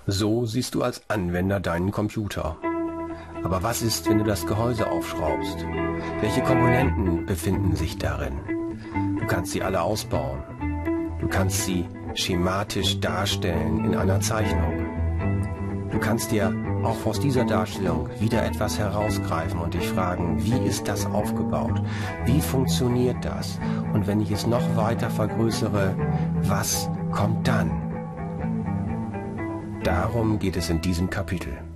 So siehst du als Anwender deinen Computer. Aber was ist, wenn du das Gehäuse aufschraubst? Welche Komponenten befinden sich darin? Du kannst sie alle ausbauen. Du kannst sie schematisch darstellen in einer Zeichnung. Du kannst dir auch aus dieser Darstellung wieder etwas herausgreifen und dich fragen, wie ist das aufgebaut? Wie funktioniert das? Und wenn ich es noch weiter vergrößere, was kommt dann? Darum geht es in diesem Kapitel.